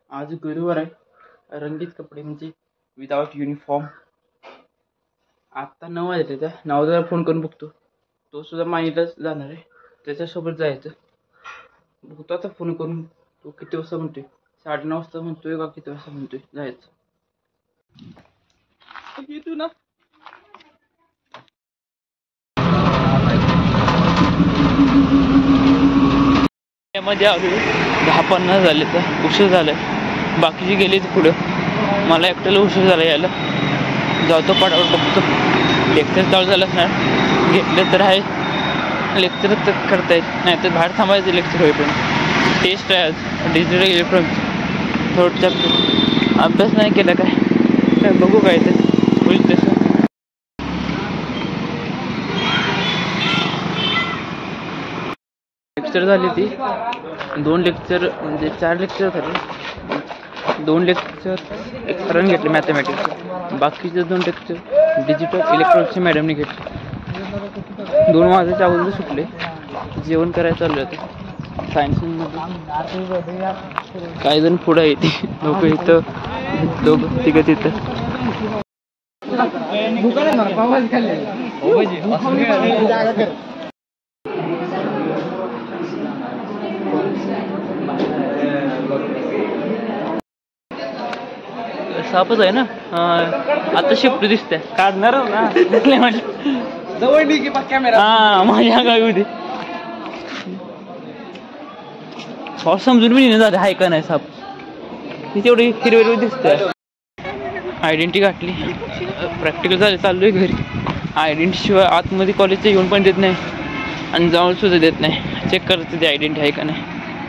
आज गुरुवार आहे. रंगीत कपडे म्हणजे विदाउट युनिफॉर्म. आत्ता 9 वाजले. त्या 9 फोन करून बघतो. तो सुद्धा माहीतच जाणार आहे. त्याच्यासोबत जायचं. बघतो आता फोन करून. तो किती वाजता म्हणतोय? 9:30 वाजता म्हणतोय का किती वाजता म्हणतोय जायचं. येतो ना. मध्ये आलो. 10:50 झाले तर उशीर झालाय. बाकीचे गेले पुढं. मला एकट्याला उशीर झाला यायला. जातो पटापट बघतो. लेक्चर चालू झालंच नाही. घेतलं तर आहे. लेक्चर तर करता येत नाही तर बाहेर थांबायचं लेक्चर होईपर्यंत. टेस्ट आहे आज डिजिटल इलेक्ट्रॉनिक्स. थोडं अभ्यास नाही केला काय बघू काय ते होईल तसं. लेक्चर झाली ती 2 लेक्चर म्हणजे 4 लेक्चर झाले. 2 लेक्चर एक सरांनी घेतले मॅथमॅटिक्स. बाकीचे 2 लेक्चर डिजिटल इलेक्ट्रॉनिक्सचे मॅडमने घेतले. 2 वाजायच्या अगोदर सुटले. जेवण करायचं चाललं होतं सायन्समध्ये. काही जण पुढं येते लोक इथं दोघं तिघं तिथं. सापच आहे ना. आता शिफ्ट दिसते काढणार ना जवळ कॅमेरा. हा माझ्या गावी पाऊस समजून मी नाही झाले. हाय का नाही साप ती तेवढी हिरवी दिसते. आयडेंटिटी गाठली. प्रॅक्टिकल झाले. चाललोय घरी. आयडेंटिटी शिवाय आतमध्ये कॉलेजचं येऊन पण देत नाही आणि जाऊन सुद्धा देत नाही. चेक करते ते आयडेंटिटी आहे का नाही.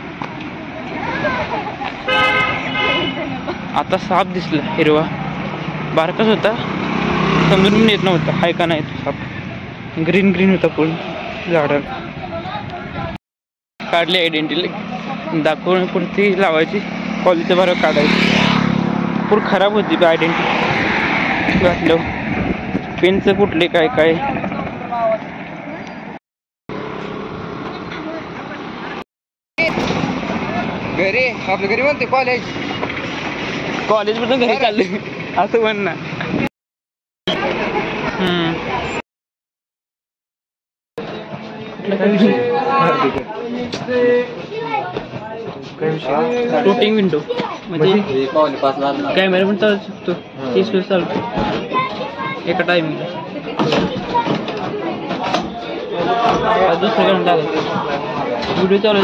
आता साप दिसला हिरवा. बारकाच होता समजून पण येत नव्हता हाय का नाही तो साप. ग्रीन होता पूर्ण झाडाला. काढली आयडेंटिटी. दाखवून पुढची लावायची. कॉलेजच्या बाहेर काढायची. पूर्ण खराब होती आयडेंटिटी घातलं. पेनचं कुठले काय घरी आपल्या घरी म्हणते कॉलेज मधून घरी चालले असं म्हण ना. फ्लोटिंग विंडो म्हणजे कॅमेरा पण चालू शकतो. 30 वेळेस चालतो एका टायमिंगला. दुसरं व्हिडिओ चालू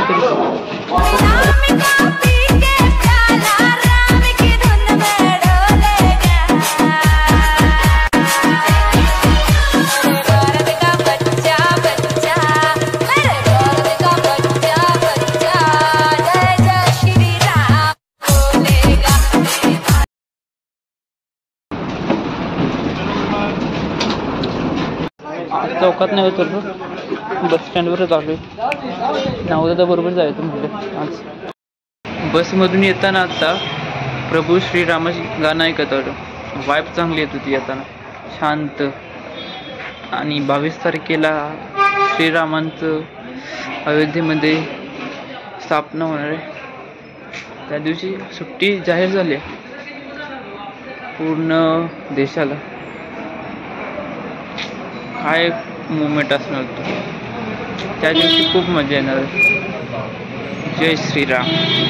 चौकात नाही उतरलो. बस स्टँडवरच आलोय. 9 बरोबर जायचं म्हटलं आज. बसमधून येताना आता प्रभू श्रीरामाची गाणं ऐकत आलो. वाईब चांगली येत होती येताना. शांत. आणि 22 तारखेला श्रीरामांचं अयोध्येमध्ये स्थापना होणार आहे. त्या दिवशी सुट्टी जाहीर झाली पूर्ण देशाला. काय मुवमेंट असणार होतं त्या दिवशी. खूप मजा येणार. जय श्रीराम.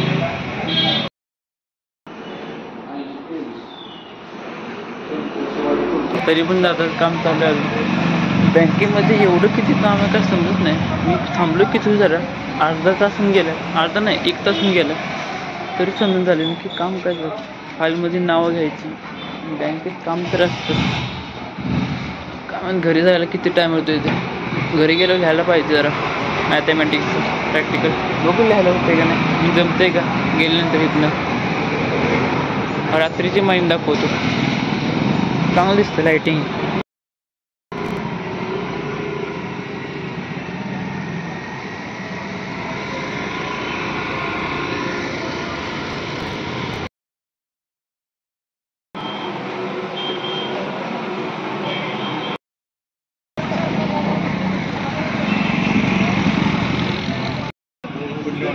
तरी पण दादा काम चालू आहे. बँकेमध्ये एवढं किती काम आहे काय समजत नाही. मी थांबलो किती जरा अर्धा तासून गेला. अर्धा नाही 1 तासून गेला तरी समजून झाले की काम काय झालं. फाईलमध्ये नावं घ्यायची. बँकेत काम तर असतं. घरी जायला किती टाइम होतो इथे. घरी गेल्यावर लिहायला पाहिजे जरा मॅथमॅटिक्सचं प्रॅक्टिकल. बघून लिहायला होते का नाही जमतंय का गेल्यानंतर. इथनं रात्रीची माईन दाखवतो. चांगलं दिसतं लाईटिंग.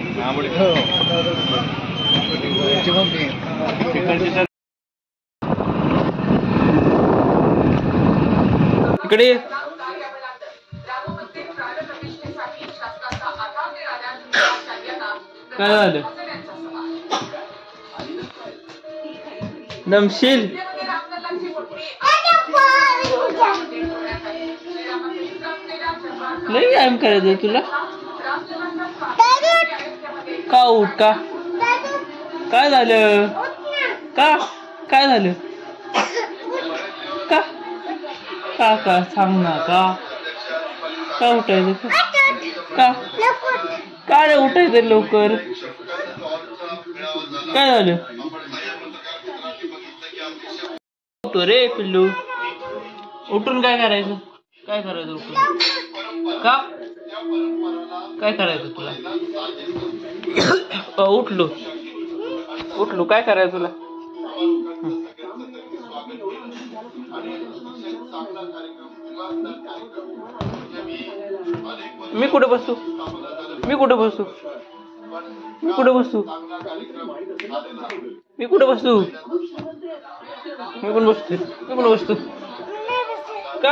इकडे ये. काय झालं? दमशील. लई व्यायाम करायचं तुला. का उठ का? काय झालं? का काय झालं? का का का सांग ना. का उठायचं? का का रे उठायचं लवकर? काय झालं? उठो रे पिल्लू. उठून काय करायचं? काय करायचं उठून? का काय करायचं तुला? उठलो काय करायचं तुला? मी कुठे बसू? मी कुठे बसू? मी कुठे बसू? मी कुठे बसू? मी पण बसते. मी कुठे बसतो? का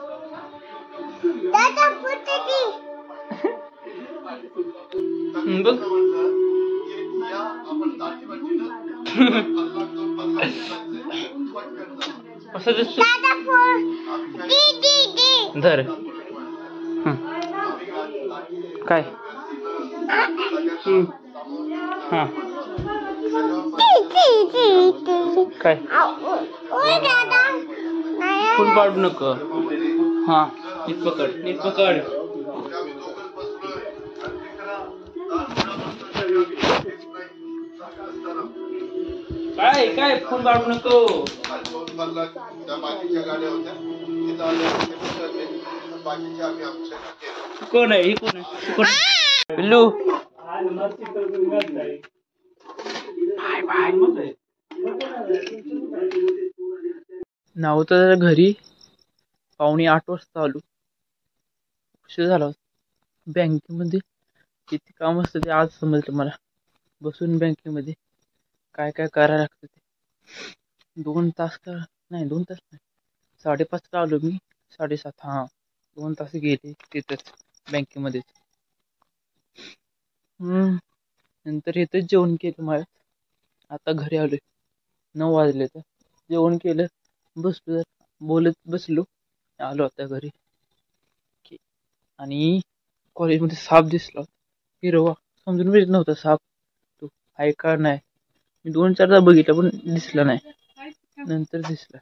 बघ. असं दिसतो. धर. काय? हा काय? फुल पाडू नको. हा नीट पकड. नीट पकड. काय काय फुल पाडू नको. कोण आहे? ही कोण आहे? कोण? पिल्लू. नाव तर घरी 7:45 वाजता आलो. उशीर झाला. बँकेमध्ये किती काम असतं ते आज समजलं मला. बसून बँकेमध्ये काय काय करायला लागतं ते. 2 तास का नाही, 2 तास नाही, 5:30 आलो मी. 7:30 हा 2 तास गेले तिथंच बँकेमध्येच. नंतर इथंच जेवण केलं मला. आता घरी आलोय. 9 वाजले तर जेवण केलं. बसलो बोलत बसलो. आलो आता घरी. आणि कॉलेजमध्ये साप दिसला. हिरवा. समजून मिळत नव्हता साप तो आहे का नाही. मी 2-4दा बघितला पण दिसला नाही. नंतर दिसला.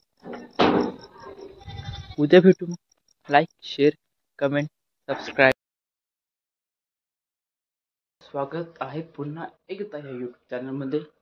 उद्या भेटू. Like, share, comment, subscribe. स्वागत आहे पुन्हा एकदा या YouTube चॅनलमध्ये.